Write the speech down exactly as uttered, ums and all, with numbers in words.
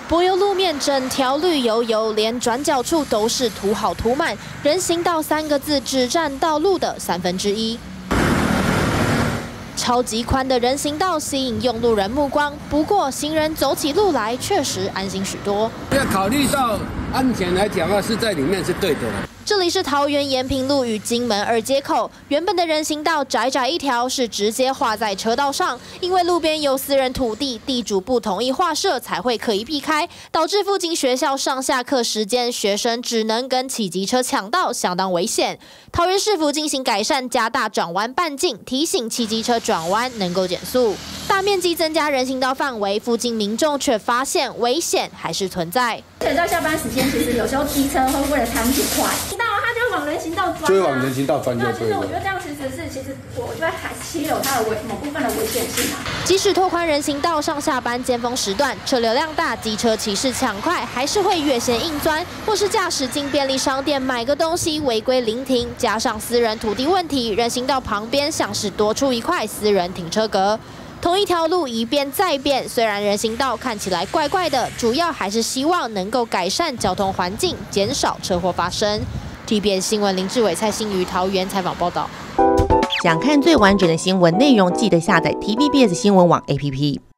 柏油路面整条绿油油，连转角处都是涂好涂满，人行道三个字只占道路的三分之一。 超级宽的人行道吸引用路人目光，不过行人走起路来确实安心许多。 要考虑到安全来讲啊，是在里面是对的。 这里是桃园延平路与金门二街口，原本的人行道窄窄一条，是直接画在车道上，因为路边有私人土地，地主不同意画设，才会刻意避开，导致附近学校上下课时间，学生只能跟骑机车抢道，相当危险。桃园市府进行改善，加大转弯半径，提醒骑机车转弯能够减速。大面积增加人行道范围，附近民众却发现危险还是存在。 而且在下班时间，其实有时候机车会为了贪图快，到他就会往人行道钻、啊， 就会往人行道钻就对了。 其实我觉得这样其实是，其实我觉得还是有它的危某部分的危险性啊。 即使拓宽人行道上下班尖峰时段，车流量大，机车骑士抢快，还是会越线硬钻，或是驾驶进便利商店买个东西违规临停，加上私人土地问题，人行道旁边像是多出一块私人停车格。 同一条路一变再变，虽然人行道看起来怪怪的，主要还是希望能够改善交通环境，减少车祸发生。T B S 新闻林志伟、蔡欣瑜桃园采访报道。 想看最完整的新闻内容，记得下载 T V B S 新闻网 A P P。